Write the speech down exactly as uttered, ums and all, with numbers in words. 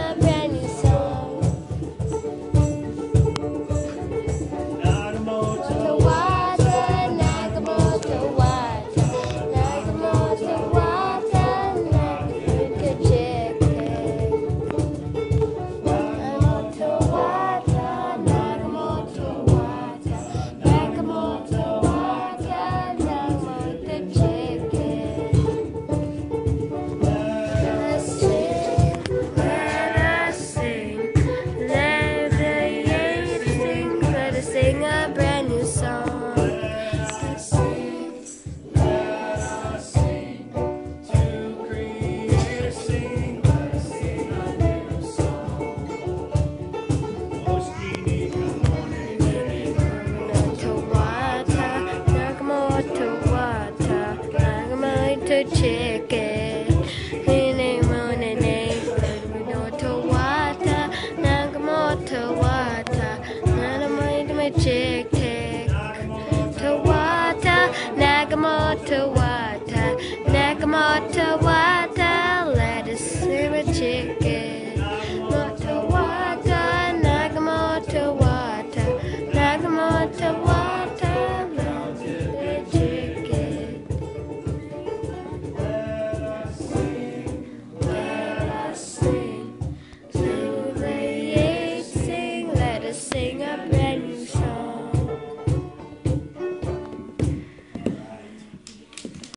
a brand new song. Nagamoto water, Nagamoto water, Nagamoto water, Nagamoto chicken. Nagamoto water, Nagamoto water, Nagamoto water, Nagamoto chicken. Let us sing, let us sing, let the years sing, let us sing a brand new song. Let's sing, let us sing, to create sing, let us sing a new song. Nagamoto water, Nagamoto water, Nagamoto chicken. Nagamoto water, Nagamoto water, Nagamoto chicken. To water, Nagamoto water, Nagamoto water.